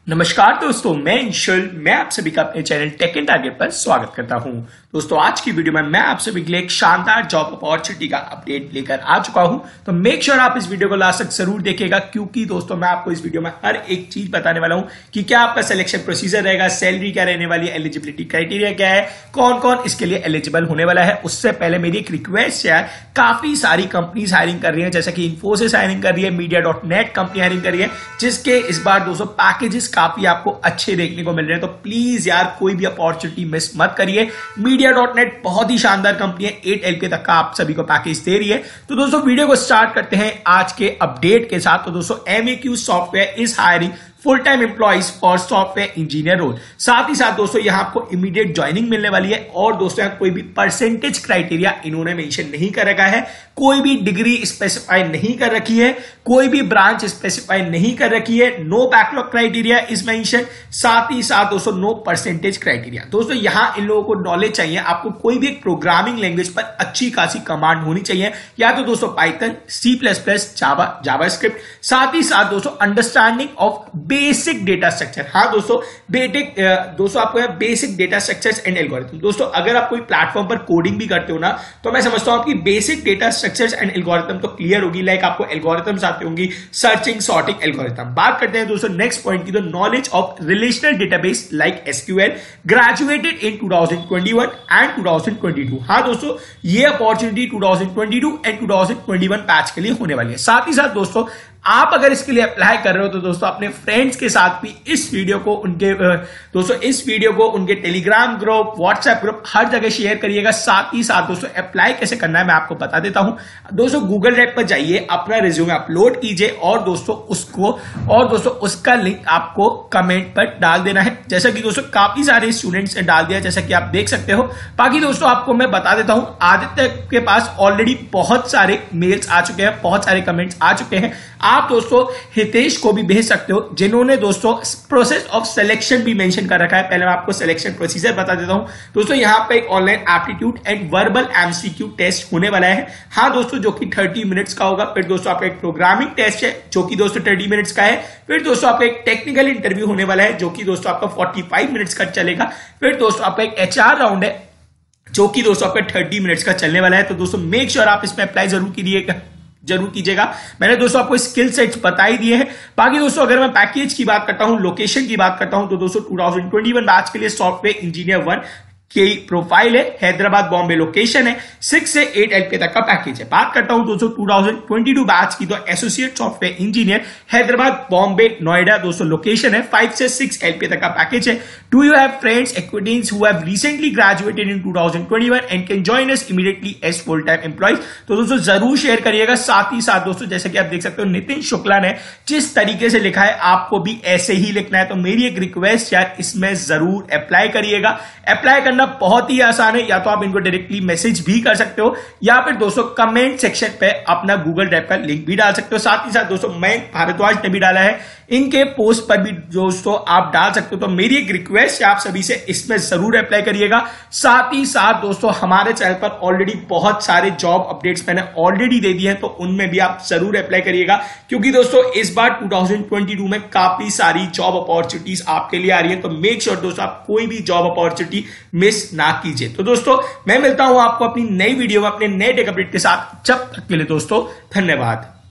नमस्कार दोस्तों, मैं इंशुल। मैं आप सभी का अपने चैनल टेक एंड टारगेट पर स्वागत करता हूं। दोस्तों, आज की वीडियो में मैं आप सभी के लिए एक शानदार जॉब अपॉर्चुनिटी का अपडेट लेकर आ चुका हूं। तो मेक श्योर आप इस वीडियो को लास्ट तक जरूर देखिएगा, क्योंकि दोस्तों मैं आपको इस वीडियो में हर एक चीज बताने वाला हूं कि क्या आपका सिलेक्शन प्रोसीजर रहेगा, सैलरी क्या रहने वाली है, एलिजिबिलिटी क्राइटेरिया क्या है, कौन कौन इसके लिए एलिजिबल होने वाला है। उससे पहले मेरी एक रिक्वेस्ट है, काफी सारी कंपनीज हायरिंग कर रही है, जैसे कि इन्फोसिस हायरिंग कर रही है, मीडिया.नेट कंपनी हायरिंग कर रही है, जिसके इस बार दोस्तों पैकेजेस काफी आपको अच्छे देखने को मिल रहे हैं। तो प्लीज यार कोई भी अपॉर्चुनिटी मिस मत करिए। मीडिया.नेट बहुत ही शानदार कंपनी है, 8 LPA तक का आप सभी को पैकेज दे रही है। तो दोस्तों वीडियो को स्टार्ट करते हैं आज के अपडेट के साथ। तो दोस्तों MEQ software is hiring full time employees for software engineer role. साथ ही साथ दोस्तों यहां आपको इमीडिएट ज्वाइनिंग मिलने वाली है। और दोस्तों यहां कोई भी परसेंटेज क्राइटेरिया इन्होंने मेंशन नहीं कर रखा है, कोई भी डिग्री स्पेसिफाई नहीं कर रखी है, कोई भी ब्रांच स्पेसिफाई नहीं कर रखी है। No backlog criteria is mention. साथ ही साथ दोस्तों नो परसेंटेज क्राइटेरिया। दोस्तों यहां इन लोगों को नॉलेज चाहिए, आपको कोई भी एक प्रोग्रामिंग लैंग्वेज पर अच्छी खासी कमांड होनी चाहिए, या तो दोस्तों पाइथन, C++, जावास्क्रिप्ट। साथ ही साथ दोस्तों understanding of basic data structure. हाँ दोस्तों दोस्तों आपको है basic data structures and algorithm. दोस्तों अगर आप कोई प्लेटफॉर्म पर कोडिंग भी करते हो ना, तो मैं समझता हूं आपकी basic data structures and algorithm तो क्लियर होगी। लाइक आपको एल्गोरिथम्स आते होंगी, सर्चिंग, सॉर्टिंग एल्गोरिथम। बात करते हैं दोस्तों नेक्स्ट पॉइंट की, तो knowledge of relational database like SQL, graduated in 2021 and 2022। हाँ दोस्तों ये अपॉर्चुनिटी 2022 एंड 2021 बैच के लिए होने वाली है। साथ ही साथ दोस्तों आप अगर इसके लिए अप्लाई कर रहे हो तो दोस्तों अपने फ्रेंड्स के साथ भी इस वीडियो को उनके टेलीग्राम ग्रुप, व्हाट्सएप ग्रुप, हर जगह शेयर करिएगा। साथ ही साथ दोस्तों अप्लाई कैसे करना है मैं आपको बता देता हूं। दोस्तों गूगल ड्राइव पर जाइए, अपना रिज्यूमे अपलोड कीजिए और दोस्तों उसका लिंक आपको कमेंट पर डाल देना है। जैसा कि दोस्तों काफी सारे स्टूडेंट्स ने डाल दिया, जैसा कि आप देख सकते हो। बाकी दोस्तों आपको मैं बता देता हूं, आदित्य के पास ऑलरेडी बहुत सारे मेल्स आ चुके हैं, बहुत सारे कमेंट्स आ चुके हैं। आप दोस्तों हितेश को भी भेज सकते हो, जिन्होंने दोस्तों प्रोसेस ऑफ सिलेक्शन भी मेंशन कर रखा है। पहले मैं आपको सिलेक्शन प्रोसीजर बता देता हूं। दोस्तों यहां पे एक online aptitude and verbal MCQ test होने वाला है। हाँ दोस्तों, जो कि 30 मिनट्स का होगा। फिर दोस्तों आपका एक प्रोग्रामिंग टेस्ट है, जो कि दोस्तों 30 मिनट्स का है। फिर दोस्तों आपका एक टेक्निकल इंटरव्यू होने वाला है, जो कि दोस्तों आपका 45 मिनट्स का चलेगा। फिर दोस्तों आपका एक HR राउंड है, जो कि दोस्तों आपका 30 मिनट्स का चलने वाला है। तो दोस्तों मेक श्योर आप इसमें अप्लाई जरूर कीजिएगा। मैंने दोस्तों आपको स्किल सेट्स बता ही दिए हैं। बाकी दोस्तों अगर मैं पैकेज की बात करता हूं, लोकेशन की बात करता हूं, तो दोस्तों 2021 बैच के लिए सॉफ्टवेयर इंजीनियर 1 की प्रोफाइल है, हैदराबाद बॉम्बे लोकेशन है, 6 से 8 LPA तक का पैकेज है। बात करता हूं दोस्तों 2022 बैच की, तो associate software engineer Hyderabad Bombay Noida दोस्तों लोकेशन है, 5 से 6 LPA तक का पैकेज है। Do you have friends acquaintances who have recently graduated in 2021 and can join us immediately as full time employees. तो दोस्तों जरूर शेयर करिएगा। साथ ही साथ दोस्तों जैसे कि आप देख सकते हो, नितिन शुक्ला ने जिस तरीके से लिखा है आपको भी ऐसे ही लिखना है। तो मेरी एक रिक्वेस्ट यार, इसमें जरूर अप्लाई करिएगा। अप्लाई करना बहुत ही आसान है, या तो आप इनको डायरेक्टली मैसेज भी कर सकते हो, या फिर दोस्तों कमेंट सेक्शन पे अपना गूगल ड्राइव का लिंक भी डाल सकते हो। साथ ही साथ दोस्तों मयंक भारद्वाज ने भी डाला है, इनके पोस्ट पर भी दोस्तों आप डाल सकते हो। तो मेरी एक रिक्वेस्ट है आप सभी से, इसमें जरूर अप्लाई करिएगा। साथ ही साथ दोस्तों हमारे चैनल पर ऑलरेडी बहुत सारे जॉब अपडेट्स मैंने ऑलरेडी दे दिए हैं, तो उनमें भी आप जरूर अप्लाई करिएगा, क्योंकि दोस्तों इस बार 2022 में काफी सारी जॉब अपॉर्चुनिटीज आपके लिए आ रही है। तो मेक श्योर दोस्तों आप कोई भी जॉब अपॉर्चुनिटी मिस ना कीजिए। तो दोस्तों मैं मिलता हूं आपको अपनी नई वीडियो में अपने नए टेक अपडेट के साथ। जब तक के लिए दोस्तों धन्यवाद।